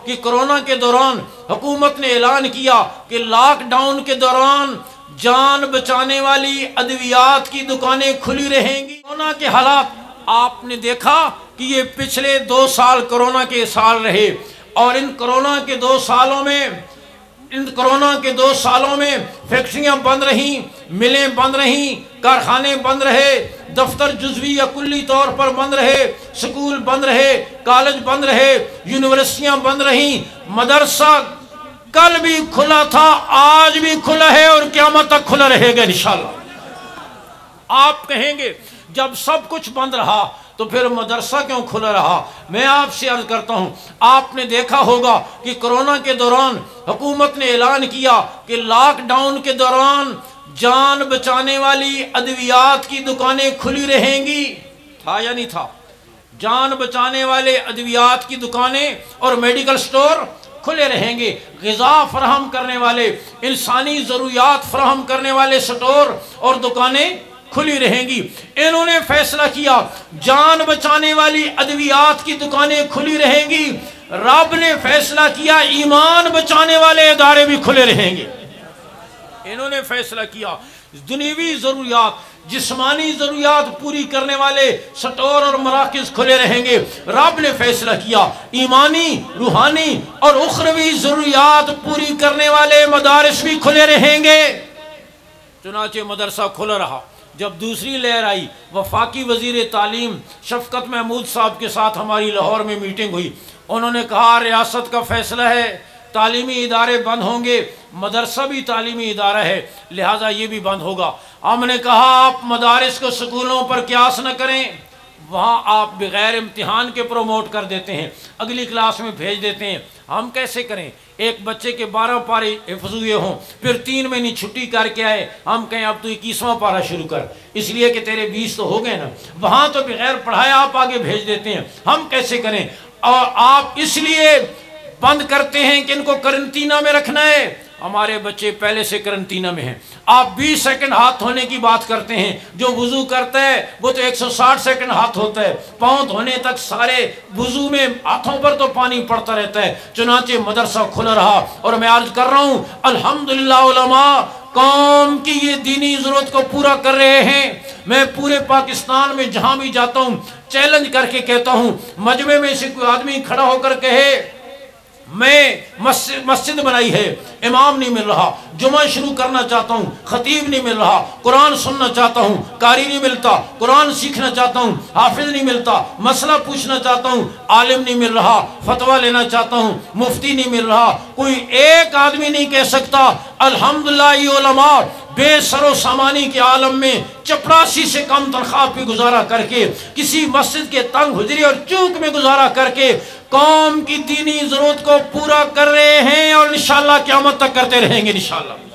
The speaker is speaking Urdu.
کہ کورونا کے دوران حکومت نے اعلان کیا کہ لاک ڈاؤن کے دوران جان بچانے والی ادویات کی دکانیں کھلی رہیں گی۔ کورونا کے حالات آپ نے دیکھا کہ یہ پچھلے 2 سال کورونا کے سال رہے، اور ان کورونا کے 2 سالوں میں فیکٹریاں بند رہیں، ملیں بند رہیں، کارخانے بند رہے، دفتر جزوی یا کلی طور پر بند رہے، سکول بند رہے، کالج بند رہے، یونیورسٹیاں بند رہیں، مدرسہ کل بھی کھلا تھا، آج بھی کھلا ہے اور قیامت تک کھلا رہے گا انشاءاللہ۔ آپ کہیں گے جب سب کچھ بند رہا تو پھر مدرسہ کیوں کھلا رہا؟ میں آپ سے عرض کرتا ہوں، آپ نے دیکھا ہوگا کہ کورونا کے دوران حکومت نے اعلان کیا کہ لاک ڈاؤن کے دوران جان بچانے والی ادویات کی دکانیں کھلی رہیں گی، تھا یا نہیں تھا؟ جان بچانے والے ادویات کی دکانیں اور میڈیکل سٹور کھلے رہیں گے، غذا فراہم کرنے والے، انسانی ضروریات فراہم کرنے والے سٹور اور دکانیں کھلی رہیں گی۔ انہوں نے فیصلہ کیا جان بچانے والی ادویات کی دکانیں کھلی رہیں گی، رب نے فیصلہ کیا ایمان بچانے والے ادارے بھی کھلے رہیں گے۔ انہوں نے فیصلہ کیا دنیوی ضروریات، جسمانی ضروریات پوری کرنے والے سٹور اور مراکز کھلے رہیں گے، رب نے فیصلہ کیا ایمانی، روحانی اور اخروی ضروریات پوری کرنے والے مدارس بھی کھلے رہیں گے۔ چنانچہ مدرسہ کھلا رہا۔ جب دوسری لہر آئی، وفاقی وزیر تعلیم شفقت محمود صاحب کے ساتھ ہماری لاہور میں میٹنگ ہوئی، انہوں نے کہا ریاست کا فیصلہ ہے تعلیمی ادارے بند ہوں گے، مدرسہ بھی تعلیمی ادارہ ہے لہٰذا یہ بھی بند ہوگا۔ ہم نے کہا آپ مدارس کو سکولوں پر قیاس نہ کریں، وہاں آپ بغیر امتحان کے پروموٹ کر دیتے ہیں، اگلی کلاس میں بھیج دیتے ہیں۔ ہم کیسے کریں؟ ایک بچے کے 12 پارے حفظ ہوئے ہوں، پھر 3 مہینے چھٹی کر کے آئے، ہم کہیں اب تو 21واں پارہ شروع کر، اس لیے کہ تیرے 20 تو ہو گئے نا، وہاں تو بغیر پڑھائے آپ آگے بھیج دیتے ہیں۔ ہم کیسے کریں؟ اور آپ اس لیے بند کرتے ہیں کہ ان کو کرنٹینہ میں رکھنا ہے، ہمارے بچے پہلے سے کرنٹینہ میں ہیں۔ آپ 20 سیکنڈ ہاتھ دھونے کی بات کرتے ہیں، جو وضو کرتا ہے وہ تو 160 سیکنڈ ہاتھ دھوتا ہے، پاؤں دھونے تک سارے وضو میں ہاتھوں پر تو پانی پڑتا رہتا ہے۔ چنانچہ مدرسہ کھلا رہا، اور میں عرض کر رہا ہوں الحمدللہ علماء قوم کی یہ دینی ضرورت کو پورا کر رہے ہیں۔ میں پورے پاکستان میں جہاں بھی جاتا ہوں چیلنج کر کے کہتا ہوں، مجمع میں سے کوئی آدمی کھڑا ہو کر کہے میں مسجد بنائی ہے، امام نہیں مل رہا، جمعہ شروع کرنا چاہتا ہوں، خطیب نہیں مل رہا، قرآن سننا چاہتا ہوں، قاری نہیں ملتا، قرآن سیکھنا چاہتا ہوں، حافظ نہیں ملتا، مسئلہ پوچھنا چاہتا ہوں، عالم نہیں مل رہا، فتویٰ لینا چاہتا ہوں، مفتی نہیں مل رہا، کوئی ایک آدمی نہیں کہہ سکتا الحمدللہ یہ علماء بے سر و سامانی کے عالم میں چپراسی سے کم تنخواہ پہ گزارا کر کے، کسی مسجد کے تنگ حجرے اور چوک میں گزارا کر کے قوم کی دینی ضرورت کو پورا کر رہے ہیں، اور انشاءاللہ قیامت تک کرتے رہیں گے انشاءاللہ۔